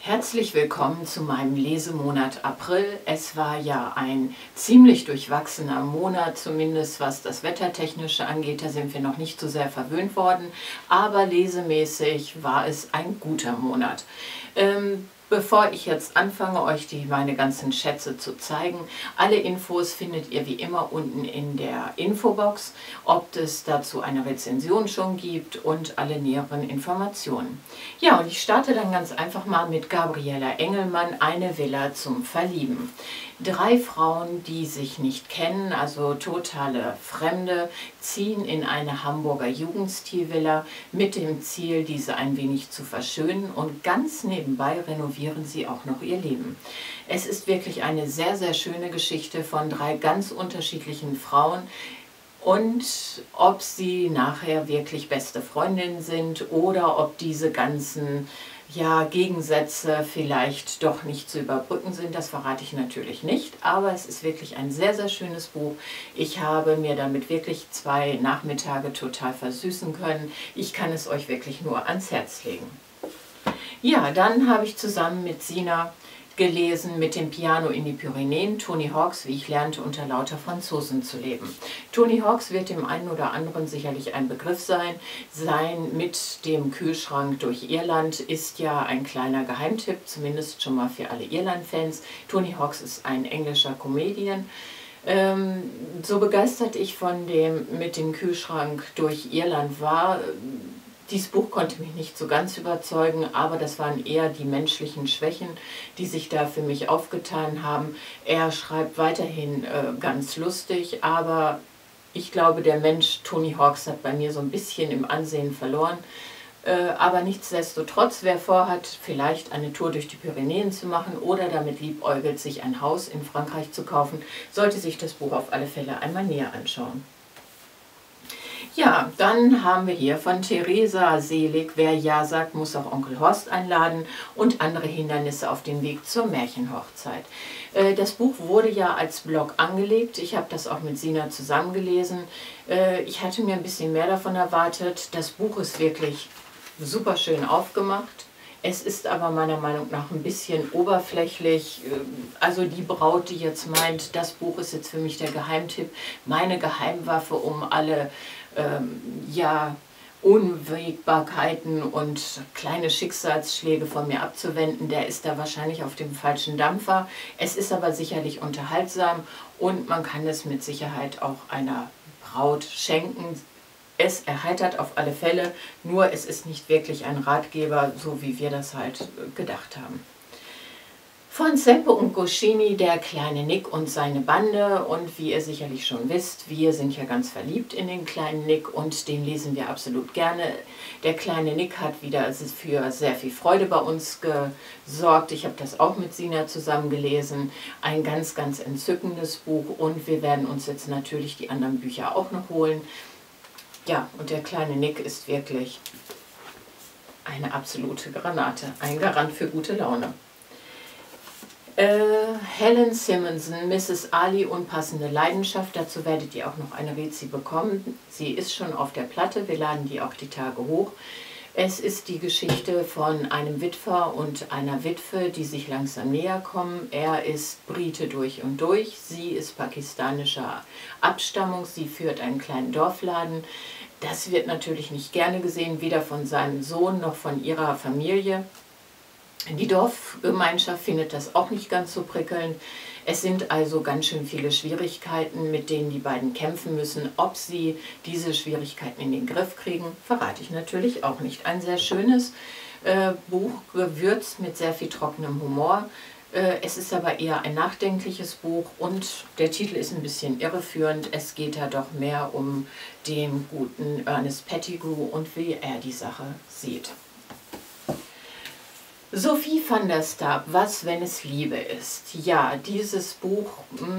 Herzlich willkommen zu meinem Lesemonat April. Es war ja ein ziemlich durchwachsener Monat, zumindest was das Wettertechnische angeht. Da sind wir noch nicht so sehr verwöhnt worden, aber lesemäßig war es ein guter Monat. Bevor ich jetzt anfange, euch meine ganzen Schätze zu zeigen, alle Infos findet ihr wie immer unten in der Infobox, ob es dazu eine Rezension schon gibt und alle näheren Informationen. Ja, und ich starte dann ganz einfach mal mit Gabriela Engelmann, Eine Villa zum Verlieben. 3 Frauen, die sich nicht kennen, also totale Fremde, ziehen in eine Hamburger Jugendstilvilla mit dem Ziel, diese ein wenig zu verschönen, und ganz nebenbei renovieren sie auch noch ihr Leben. Es ist wirklich eine sehr, sehr schöne Geschichte von 3 ganz unterschiedlichen Frauen. Und ob sie nachher wirklich beste Freundinnen sind oder ob diese ganzen Gegensätze vielleicht doch nicht zu überbrücken sind, das verrate ich natürlich nicht. Aber es ist wirklich ein sehr, sehr schönes Buch. Ich habe mir damit wirklich 2 Nachmittage total versüßen können. Ich kann es euch wirklich nur ans Herz legen. Ja, dann habe ich zusammen mit Sina gelesen Mit dem Piano in die Pyrenäen, Tony Hawks, wie ich lernte, unter lauter Franzosen zu leben. Tony Hawks wird dem einen oder anderen sicherlich ein Begriff sein. Sein Mit dem Kühlschrank durch Irland ist ja ein kleiner Geheimtipp, zumindest schon mal für alle Irland-Fans. Tony Hawks ist ein englischer Comedian. So begeistert ich von dem Mit dem Kühlschrank durch Irland war, dieses Buch konnte mich nicht so ganz überzeugen, aber das waren eher die menschlichen Schwächen, die sich da für mich aufgetan haben. Er schreibt weiterhin ganz lustig, aber ich glaube, der Mensch Tony Hawks hat bei mir so ein bisschen im Ansehen verloren. Aber nichtsdestotrotz, wer vorhat, vielleicht eine Tour durch die Pyrenäen zu machen oder damit liebäugelt, sich ein Haus in Frankreich zu kaufen, sollte sich das Buch auf alle Fälle einmal näher anschauen. Ja, dann haben wir hier von Theresa Selig, Wer Ja sagt, muss auch Onkel Horst einladen, und andere Hindernisse auf dem Weg zur Märchenhochzeit. Das Buch wurde ja als Blog angelegt. Ich habe das auch mit Sina zusammengelesen. Ich hatte mir ein bisschen mehr davon erwartet. Das Buch ist wirklich super schön aufgemacht. Es ist aber meiner Meinung nach ein bisschen oberflächlich. Also die Braut, die jetzt meint, das Buch ist jetzt für mich der Geheimtipp, meine Geheimwaffe, um alle Unwägbarkeiten und kleine Schicksalsschläge von mir abzuwenden, der ist da wahrscheinlich auf dem falschen Dampfer. Es ist aber sicherlich unterhaltsam und man kann es mit Sicherheit auch einer Braut schenken. Es erheitert auf alle Fälle, nur es ist nicht wirklich ein Ratgeber, so wie wir das halt gedacht haben. Von Sempe und Goscinny, Der kleine Nick und seine Bande. Und wie ihr sicherlich schon wisst, wir sind ja ganz verliebt in den kleinen Nick und den lesen wir absolut gerne. Der kleine Nick hat wieder für sehr viel Freude bei uns gesorgt. Ich habe das auch mit Sina zusammen gelesen. Ein ganz, ganz entzückendes Buch, und wir werden uns jetzt natürlich die anderen Bücher auch noch holen. Ja, und der kleine Nick ist wirklich eine absolute Granate, ein Garant für gute Laune. Helen Simonson, Mrs. Ali, Unpassende Leidenschaft. Dazu werdet ihr auch noch eine Rezi bekommen. Sie ist schon auf der Platte, wir laden die auch die Tage hoch. Es ist die Geschichte von einem Witwer und einer Witwe, die sich langsam näher kommen. Er ist Brite durch und durch, sie ist pakistanischer Abstammung, sie führt einen kleinen Dorfladen. Das wird natürlich nicht gerne gesehen, weder von seinem Sohn noch von ihrer Familie. Die Dorfgemeinschaft findet das auch nicht ganz so prickelnd. Es sind also ganz schön viele Schwierigkeiten, mit denen die beiden kämpfen müssen. Ob sie diese Schwierigkeiten in den Griff kriegen, verrate ich natürlich auch nicht. Ein sehr schönes Buch, gewürzt mit sehr viel trockenem Humor. Es ist aber eher ein nachdenkliches Buch und der Titel ist ein bisschen irreführend. Es geht da doch mehr um den guten Ernest Pettigrew und wie er die Sache sieht. Sophie van der Staap, Was, wenn es Liebe ist? Ja, dieses Buch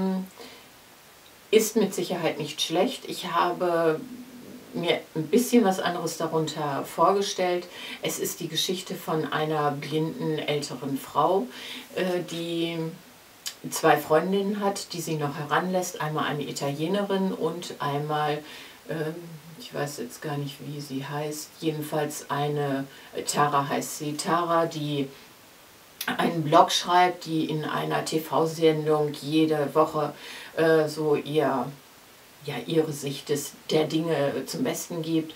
ist mit Sicherheit nicht schlecht. Ich habe mir ein bisschen was anderes darunter vorgestellt. Es ist die Geschichte von einer blinden älteren Frau, die 2 Freundinnen hat, die sie noch heranlässt. Einmal eine Italienerin und einmal ich weiß jetzt gar nicht, wie sie heißt, jedenfalls eine, Tara heißt sie, Tara, die einen Blog schreibt, die in einer TV-Sendung jede Woche so ihre Sicht der Dinge zum Besten gibt.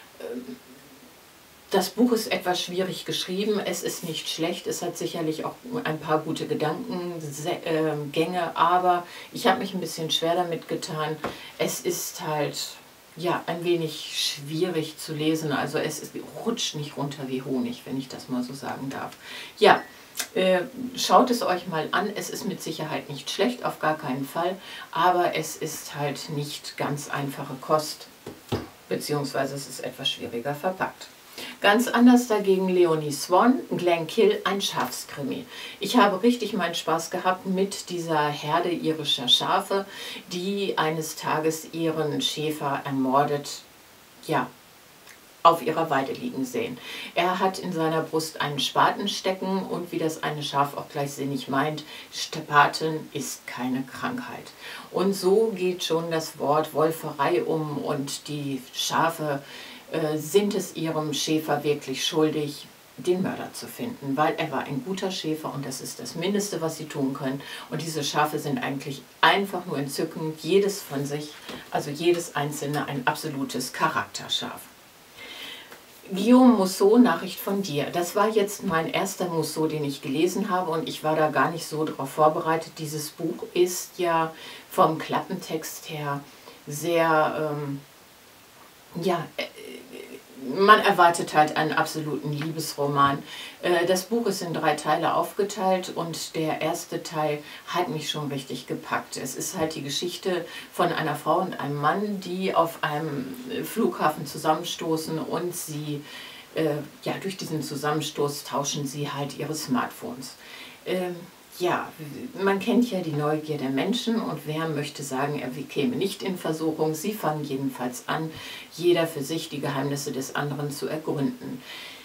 Das Buch ist etwas schwierig geschrieben, es ist nicht schlecht, es hat sicherlich auch ein paar gute Gedankengänge, aber ich habe mich ein bisschen schwer damit getan. Es ist halt ja ein wenig schwierig zu lesen, also rutscht nicht runter wie Honig, wenn ich das mal so sagen darf. Ja, schaut es euch mal an, es ist mit Sicherheit nicht schlecht, auf gar keinen Fall, aber es ist halt nicht ganz einfache Kost, beziehungsweise es ist etwas schwieriger verpackt. Ganz anders dagegen Leonie Swan, Glen Kill, ein Schafskrimi. Ich habe richtig meinen Spaß gehabt mit dieser Herde irischer Schafe, die eines Tages ihren Schäfer ermordet, ja, auf ihrer Weide liegen sehen. Er hat in seiner Brust einen Spaten stecken und wie das eine Schaf auch gleich sinnig meint, Spaten ist keine Krankheit. Und so geht schon das Wort Wolferei um und die Schafe sind es ihrem Schäfer wirklich schuldig, den Mörder zu finden, weil er war ein guter Schäfer und das ist das Mindeste, was sie tun können. Und diese Schafe sind eigentlich einfach nur entzückend, jedes von sich, also jedes einzelne ein absolutes Charakterschaf. Guillaume Musso, Nachricht von dir. Das war jetzt mein erster Musso, den ich gelesen habe und ich war da gar nicht so darauf vorbereitet. Dieses Buch ist ja vom Klappentext her sehr, man erwartet halt einen absoluten Liebesroman. Das Buch ist in 3 Teile aufgeteilt und der erste Teil hat mich schon richtig gepackt. Es ist halt die Geschichte von einer Frau und einem Mann, die auf einem Flughafen zusammenstoßen und sie, durch diesen Zusammenstoß tauschen sie halt ihre Smartphones. Ja, man kennt ja die Neugier der Menschen und wer möchte sagen, er käme nicht in Versuchung. Sie fangen jedenfalls an, jeder für sich die Geheimnisse des anderen zu ergründen.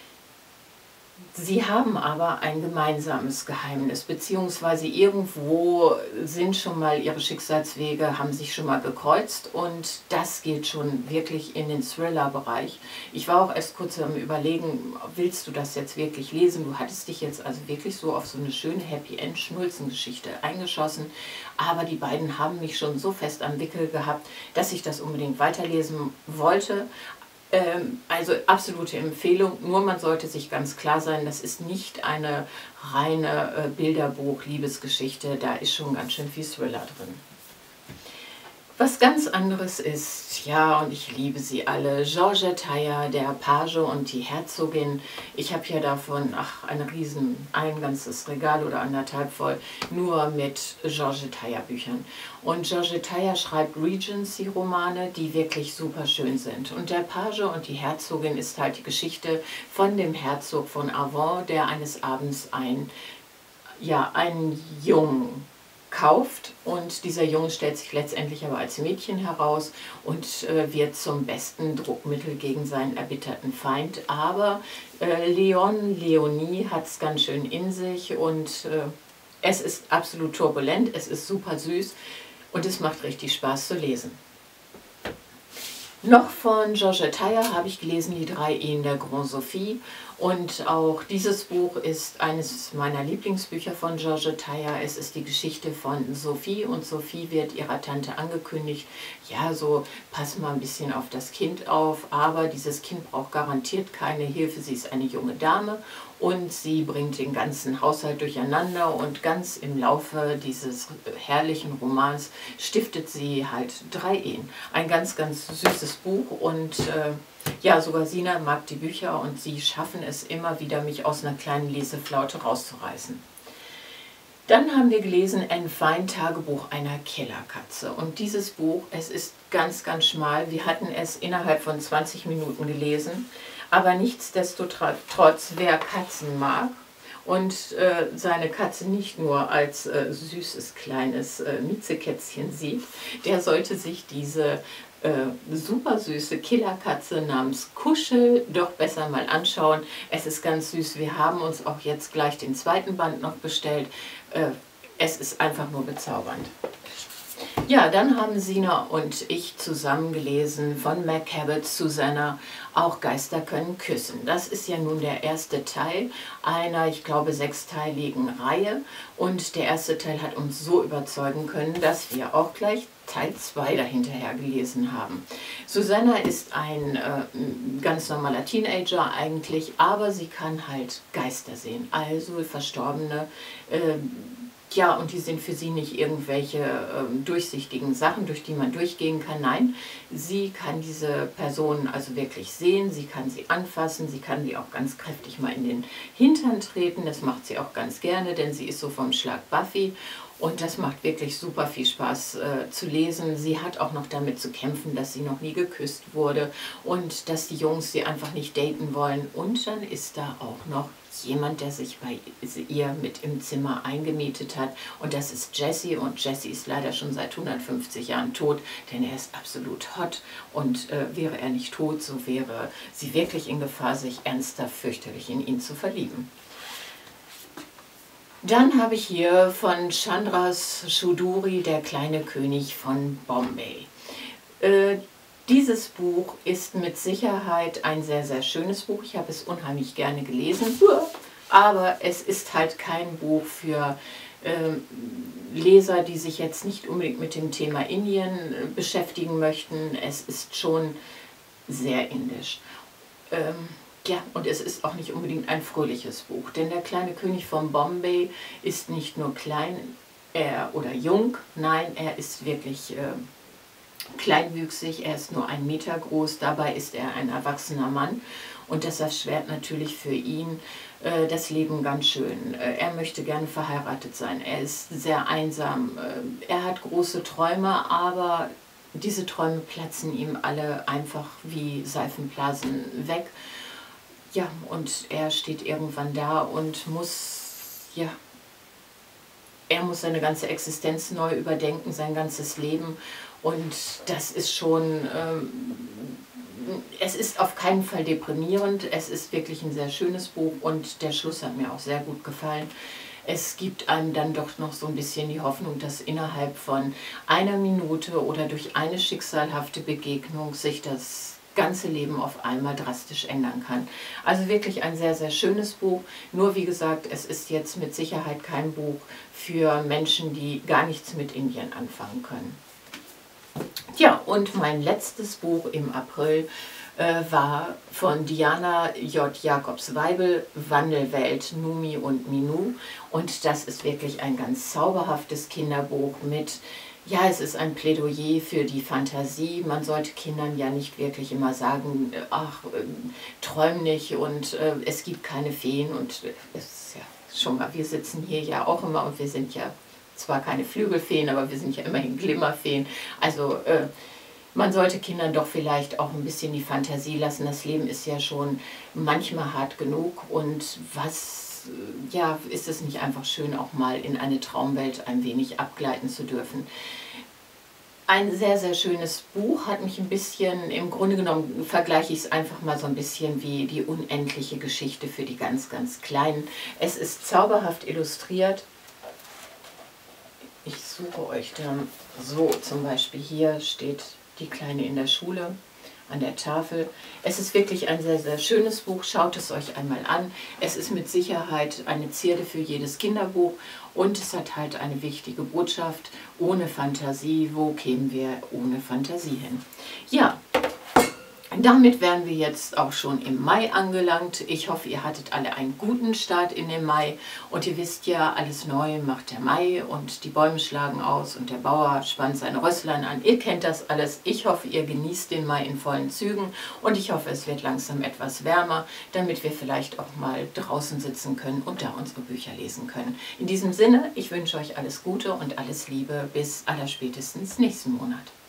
Sie haben aber ein gemeinsames Geheimnis, beziehungsweise irgendwo sind schon mal ihre Schicksalswege, haben sich schon mal gekreuzt und das geht schon wirklich in den Thriller-Bereich. Ich war auch erst kurz am Überlegen, willst du das jetzt wirklich lesen? Du hattest dich jetzt also wirklich so auf so eine schöne Happy-End-Schnulzengeschichte eingeschossen, aber die beiden haben mich schon so fest am Wickel gehabt, dass ich das unbedingt weiterlesen wollte. Also absolute Empfehlung, nur man sollte sich ganz klar sein, das ist nicht eine reine Bilderbuch-Liebesgeschichte, da ist schon ganz schön viel Thriller drin. Was ganz anderes ist, ja, und ich liebe sie alle, Georgette Heyer, der Page und die Herzogin. Ich habe hier davon, ein ganzes Regal oder anderthalb voll, nur mit Georgette Heyer Büchern. Und Georgette Heyer schreibt Regency-Romane, die wirklich super schön sind. Und der Page und die Herzogin ist halt die Geschichte von dem Herzog von Avon, der eines Abends einen Jungen kauft und dieser Junge stellt sich letztendlich aber als Mädchen heraus und wird zum besten Druckmittel gegen seinen erbitterten Feind. Aber Leonie hat es ganz schön in sich und es ist absolut turbulent, es ist super süß und es macht richtig Spaß zu lesen. Noch von Georgette Heyer habe ich gelesen Die 3 Ehen der Grand Sophie und auch dieses Buch ist eines meiner Lieblingsbücher von Georgette Heyer. Es ist die Geschichte von Sophie und Sophie wird ihrer Tante angekündigt, ja so pass mal ein bisschen auf das Kind auf, aber dieses Kind braucht garantiert keine Hilfe, sie ist eine junge Dame und sie bringt den ganzen Haushalt durcheinander und ganz im Laufe dieses herrlichen Romans stiftet sie halt 3 Ehen. Ein ganz, ganz süßes Buch und ja, sogar Sina mag die Bücher und sie schaffen es immer wieder, mich aus einer kleinen Leseflaute rauszureißen. Dann haben wir gelesen Anne Fine, Tagebuch einer Kellerkatze. Und dieses Buch, es ist ganz, ganz schmal. Wir hatten es innerhalb von 20 Minuten gelesen. Aber nichtsdestotrotz, wer Katzen mag und seine Katze nicht nur als süßes kleines Miezekätzchen sieht, der sollte sich diese super süße Killerkatze namens Kuschel doch besser mal anschauen. Es ist ganz süß. Wir haben uns auch jetzt gleich den 2. Band noch bestellt. Es ist einfach nur bezaubernd. Ja, dann haben Sina und ich zusammen gelesen von Meg Cabot, Susanna, Auch Geister können küssen. Das ist ja nun der erste Teil einer, ich glaube, 6-teiligen Reihe. Und der erste Teil hat uns so überzeugen können, dass wir auch gleich Teil 2 dahinterher gelesen haben. Susanna ist ein ganz normaler Teenager eigentlich, aber sie kann halt Geister sehen, also Verstorbene. Ja, und die sind für sie nicht irgendwelche durchsichtigen Sachen, durch die man durchgehen kann. Nein, sie kann diese Personen also wirklich sehen, sie kann sie anfassen, sie kann die auch ganz kräftig mal in den Hintern treten. Das macht sie auch ganz gerne, denn sie ist so vom Schlag Buffy. Und das macht wirklich super viel Spaß zu lesen. Sie hat auch noch damit zu kämpfen, dass sie noch nie geküsst wurde und dass die Jungs sie einfach nicht daten wollen. Und dann ist da auch noch jemand, der sich bei ihr mit im Zimmer eingemietet hat. Und das ist Jesse. Und Jesse ist leider schon seit 150 Jahren tot, denn er ist absolut hot. Und wäre er nicht tot, so wäre sie wirklich in Gefahr, sich ernsthaft fürchterlich in ihn zu verlieben. Dann habe ich hier von Chandras Choudhury, Der kleine König von Bombay. Dieses Buch ist mit Sicherheit ein sehr, sehr schönes Buch. Ich habe es unheimlich gerne gelesen, aber es ist halt kein Buch für Leser, die sich jetzt nicht unbedingt mit dem Thema Indien beschäftigen möchten. Es ist schon sehr indisch. Ja, und es ist auch nicht unbedingt ein fröhliches Buch, denn Der kleine König von Bombay ist nicht nur klein oder jung, nein, er ist wirklich kleinwüchsig, er ist nur 1 Meter groß, dabei ist er ein erwachsener Mann und das erschwert natürlich für ihn das Leben ganz schön. Er möchte gerne verheiratet sein, er ist sehr einsam, er hat große Träume, aber diese Träume platzen ihm alle einfach wie Seifenblasen weg. Ja, und er steht irgendwann da und muss, ja, er muss seine ganze Existenz neu überdenken, sein ganzes Leben. Und das ist schon, es ist auf keinen Fall deprimierend, es ist wirklich ein sehr schönes Buch und der Schluss hat mir auch sehr gut gefallen. Es gibt einem dann doch noch so ein bisschen die Hoffnung, dass innerhalb von 1 Minute oder durch eine schicksalhafte Begegnung sich das ganze Leben auf einmal drastisch ändern kann. Also wirklich ein sehr, sehr schönes Buch. Nur wie gesagt, es ist jetzt mit Sicherheit kein Buch für Menschen, die gar nichts mit Indien anfangen können. Ja, und mein letztes Buch im April war von Diana J. Jacobs-Weibel, Wandelwelt, Numi und Minu. Und das ist wirklich ein ganz zauberhaftes Kinderbuch mit, ja, es ist ein Plädoyer für die Fantasie. Man sollte Kindern ja nicht wirklich immer sagen, ach, träum nicht und es gibt keine Feen. Und es ist ja schon mal, wir sitzen hier ja auch immer und wir sind ja zwar keine Flügelfeen, aber wir sind ja immerhin Glimmerfeen. Also man sollte Kindern doch vielleicht auch ein bisschen die Fantasie lassen. Das Leben ist ja schon manchmal hart genug und ja, ist es nicht einfach schön, auch mal in eine Traumwelt ein wenig abgleiten zu dürfen. Ein sehr, sehr schönes Buch, hat mich ein bisschen, im Grunde genommen vergleiche ich es einfach mal so ein bisschen wie die unendliche Geschichte für die ganz, ganz Kleinen. Es ist zauberhaft illustriert. Ich suche euch dann so, zum Beispiel hier steht die Kleine in der Schule an der Tafel. Es ist wirklich ein sehr, sehr schönes Buch. Schaut es euch einmal an. Es ist mit Sicherheit eine Zierde für jedes Kinderbuch und es hat halt eine wichtige Botschaft. Ohne Fantasie, wo kämen wir ohne Fantasie hin? Ja, damit wären wir jetzt auch schon im Mai angelangt. Ich hoffe, ihr hattet alle einen guten Start in den Mai. Und ihr wisst ja, alles neu macht der Mai und die Bäume schlagen aus und der Bauer spannt seine Rösslein an. Ihr kennt das alles. Ich hoffe, ihr genießt den Mai in vollen Zügen und ich hoffe, es wird langsam etwas wärmer, damit wir vielleicht auch mal draußen sitzen können und da unsere Bücher lesen können. In diesem Sinne, ich wünsche euch alles Gute und alles Liebe bis allerspätestens nächsten Monat.